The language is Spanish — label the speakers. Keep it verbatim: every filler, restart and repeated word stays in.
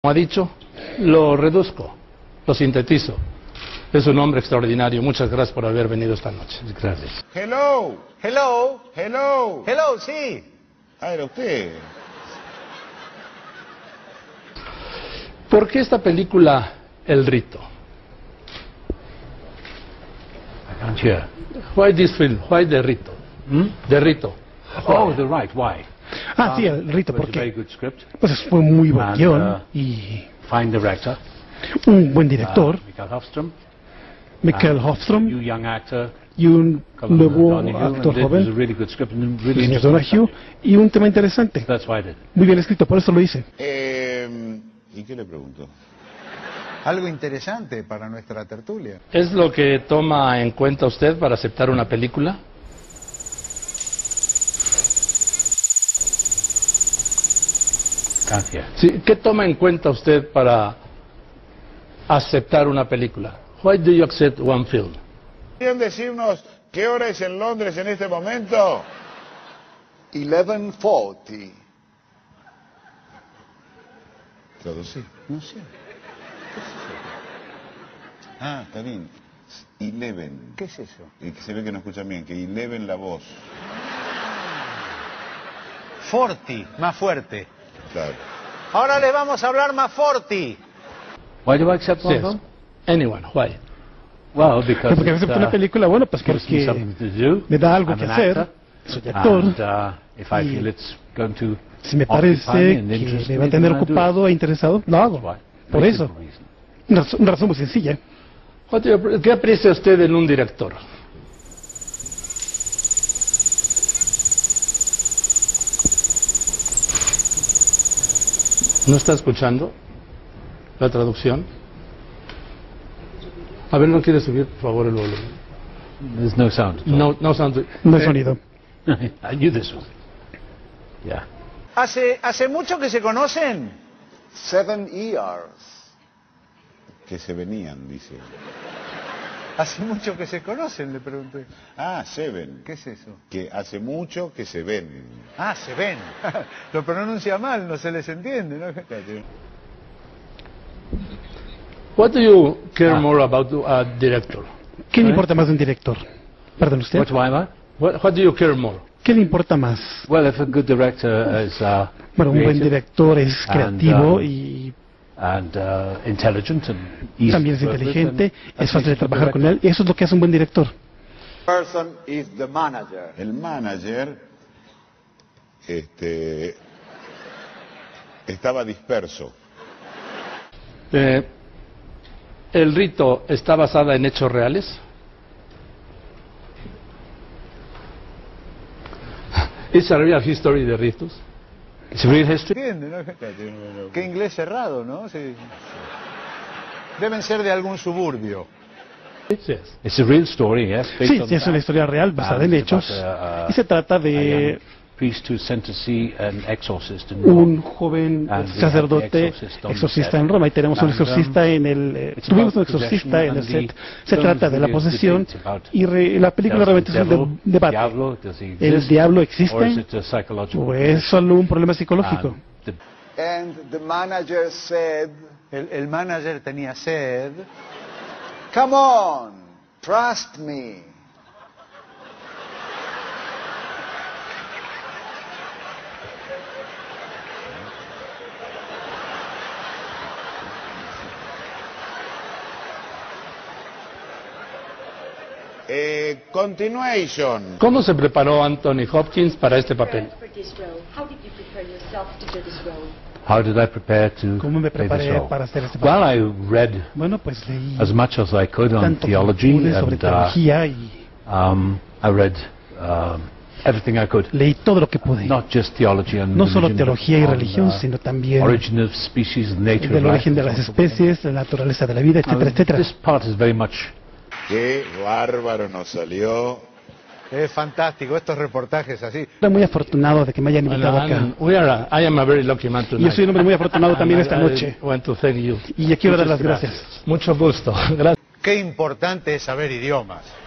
Speaker 1: Como ha dicho, lo reduzco, lo sintetizo. Es un hombre extraordinario. Muchas gracias por haber venido esta noche. Gracias.
Speaker 2: Hello.
Speaker 3: Hello.
Speaker 2: Hello.
Speaker 3: Hello, sí.
Speaker 2: Ah, era usted.
Speaker 1: ¿Por qué esta película El Rito?
Speaker 4: I can't hear.
Speaker 1: Why this film? Why The Rito?
Speaker 4: Hmm?
Speaker 1: The Rito.
Speaker 4: Oh, the right. Why?
Speaker 5: Ah, sí, El Rito,
Speaker 4: It was a very
Speaker 5: porque
Speaker 4: good script.
Speaker 5: pues fue un muy buen
Speaker 4: And,
Speaker 5: guión
Speaker 4: uh,
Speaker 5: y
Speaker 4: Fine director.
Speaker 5: un buen director,
Speaker 4: Uh, Mikael Hofstrom.
Speaker 5: Michael
Speaker 4: and
Speaker 5: Hofstrom,
Speaker 4: New young actor.
Speaker 5: y un
Speaker 4: Colin
Speaker 5: nuevo
Speaker 4: Donahue,
Speaker 5: actor
Speaker 4: and it was a
Speaker 5: joven,
Speaker 4: really good script and really
Speaker 5: señor
Speaker 4: interesting
Speaker 5: Donahue,
Speaker 4: subject.
Speaker 5: y un tema interesante,
Speaker 4: That's why I did.
Speaker 5: muy bien escrito, por eso lo hice.
Speaker 2: Eh, ¿Y qué le pregunto?
Speaker 3: Algo interesante para nuestra tertulia.
Speaker 1: ¿Es lo que toma en cuenta usted para aceptar una película?
Speaker 4: Can't hear.
Speaker 1: Sí, ¿qué toma en cuenta usted para aceptar una película? Why do you accept one film?
Speaker 2: ¿Podrían decirnos qué hora es en Londres en este momento?
Speaker 6: eleven forty.
Speaker 2: Traducir. No sé. Ah, está bien. Eleven.
Speaker 3: ¿Qué es eso?
Speaker 2: Y que se ve que no escuchan bien, que eleven la voz.
Speaker 3: Forti, más fuerte.
Speaker 2: Claro.
Speaker 3: Ahora les vamos a hablar más forti.
Speaker 4: Why do I accept one
Speaker 1: Yes.
Speaker 4: film?
Speaker 1: Anyone, why?
Speaker 4: Well, because
Speaker 5: Porque a veces
Speaker 4: it,
Speaker 5: una
Speaker 4: uh,
Speaker 5: película, bueno, pues
Speaker 4: gives me
Speaker 5: porque
Speaker 4: something to do.
Speaker 5: me da algo
Speaker 4: I'm
Speaker 5: que
Speaker 4: an
Speaker 5: hacer,
Speaker 4: actor.
Speaker 5: soy actor,
Speaker 4: And uh, if I
Speaker 5: y
Speaker 4: feel it's going to
Speaker 5: si me
Speaker 4: occupy me
Speaker 5: parece
Speaker 4: and
Speaker 5: que
Speaker 4: interest
Speaker 5: me va a
Speaker 4: me,
Speaker 5: tener
Speaker 4: then I do it.
Speaker 5: ocupado e interesado, lo hago,
Speaker 4: That's why.
Speaker 5: por
Speaker 4: Very
Speaker 5: eso,
Speaker 4: simple reason.
Speaker 5: una razón, una razón muy sencilla.
Speaker 1: What do you- ¿Qué aprecia usted en un director? ¿No está escuchando la traducción? A ver, ¿no quiere subir, por favor, el volumen?
Speaker 4: There's no sound.
Speaker 1: No, no sound.
Speaker 5: No hay
Speaker 1: Eh,
Speaker 5: sonido.
Speaker 4: I knew this one. Yeah.
Speaker 3: ¿Hace, hace mucho que se conocen?
Speaker 6: Seven years.
Speaker 2: Que se venían, dice.
Speaker 3: Hace mucho que se conocen, le pregunté.
Speaker 2: Ah, seven.
Speaker 3: ¿Qué es eso?
Speaker 2: Que hace mucho que se ven.
Speaker 3: Ah, se ven. Lo pronuncia mal, no se les entiende, ¿no?
Speaker 1: What do you care
Speaker 4: Ah.
Speaker 1: more about a director?
Speaker 5: ¿Qué le
Speaker 4: ¿Eh?
Speaker 5: importa más de un director? Perdón, ¿usted?
Speaker 4: What do I want?
Speaker 1: What, what do you care more?
Speaker 5: ¿Qué le importa más?
Speaker 4: Well, if a good director is uh,
Speaker 5: Bueno, un buen
Speaker 4: creative
Speaker 5: director es
Speaker 4: and,
Speaker 5: creativo
Speaker 4: um,
Speaker 5: y
Speaker 4: and uh, intelligent and easy
Speaker 5: también es
Speaker 4: to work with,
Speaker 5: inteligente,
Speaker 4: then that
Speaker 5: es fácil de
Speaker 4: makes a good
Speaker 5: trabajar con
Speaker 4: director.
Speaker 5: él, y eso es lo que hace un buen director.
Speaker 6: Person is the manager.
Speaker 2: El manager este, estaba disperso.
Speaker 1: Eh, ¿El Rito está basada en hechos reales? ¿Es a real history de ritos? ¿Es real history?
Speaker 3: ¿Entiende, no? Qué inglés cerrado, ¿no? Sí. Deben ser de algún suburbio.
Speaker 1: Yes.
Speaker 4: It's a real story, yes. based
Speaker 5: Sí,
Speaker 4: on
Speaker 5: sí, es una
Speaker 4: fact.
Speaker 5: historia real basada en
Speaker 4: And it's
Speaker 5: hechos
Speaker 4: about, uh,
Speaker 5: y se trata
Speaker 4: a
Speaker 5: de
Speaker 4: young priest who sent to see an exorcist in
Speaker 5: un
Speaker 4: Rome.
Speaker 5: joven
Speaker 4: And we
Speaker 5: sacerdote
Speaker 4: have the exorcist on
Speaker 5: exorcista
Speaker 4: set.
Speaker 5: en Roma y tenemos un
Speaker 4: And, um,
Speaker 5: exorcista en el eh,
Speaker 4: it's
Speaker 5: tuvimos un
Speaker 4: about
Speaker 5: exorcista en el
Speaker 4: possession
Speaker 5: set.
Speaker 4: and the
Speaker 5: Se
Speaker 4: film
Speaker 5: trata
Speaker 4: is
Speaker 5: de la
Speaker 4: really a
Speaker 5: posesión
Speaker 4: debate about
Speaker 5: y re- la película
Speaker 4: does
Speaker 5: realmente
Speaker 4: the
Speaker 5: es un
Speaker 4: devil-
Speaker 5: de- debate.
Speaker 4: diablo, does he
Speaker 5: ¿El
Speaker 4: exist,
Speaker 5: diablo
Speaker 4: or is
Speaker 5: existe
Speaker 4: it a psychological
Speaker 5: o es solo un problema psicológico?
Speaker 4: And the
Speaker 6: And the manager said,
Speaker 3: El, el manager tenía sed.
Speaker 6: come on, trust me.
Speaker 2: Eh, continuation.
Speaker 1: ¿Cómo se preparó Anthony Hopkins para este papel?
Speaker 7: For this role, how did you prepare yourself to do this role?
Speaker 4: How did I prepare to
Speaker 5: ¿Cómo me
Speaker 4: play this
Speaker 5: preparé
Speaker 4: role?
Speaker 5: para hacer este papel?
Speaker 4: Well, I read
Speaker 5: Bueno, pues leí
Speaker 4: as much as I could on
Speaker 5: tanto como
Speaker 4: theology,
Speaker 5: pude sobre
Speaker 4: and uh,
Speaker 5: teología y
Speaker 4: um, I read um, everything I could.
Speaker 5: leí todo lo que pude.
Speaker 4: Not just theology and
Speaker 5: No solo
Speaker 4: religion, but
Speaker 5: teología y
Speaker 4: on,
Speaker 5: religión,
Speaker 4: uh,
Speaker 5: sino también
Speaker 4: origin of species, nature
Speaker 5: del
Speaker 4: of life,
Speaker 5: origen de
Speaker 4: and
Speaker 5: las
Speaker 4: so forth.
Speaker 5: especies, la naturaleza de la vida, etcétera,
Speaker 4: Um,
Speaker 5: etcétera.
Speaker 4: This part is very much
Speaker 2: Qué bárbaro nos salió.
Speaker 3: Es fantástico, estos reportajes así.
Speaker 5: Estoy muy afortunado de que me hayan invitado
Speaker 1: Bueno,
Speaker 5: acá.
Speaker 1: I'm- we are, I am a very lucky man
Speaker 5: Y
Speaker 1: tonight.
Speaker 5: yo soy un hombre muy afortunado también esta
Speaker 1: I-
Speaker 5: noche.
Speaker 1: I want to thank you.
Speaker 5: Y le quiero dar
Speaker 1: Muchas
Speaker 5: las gracias.
Speaker 1: Mucho gusto. Gracias.
Speaker 3: Qué importante es saber idiomas.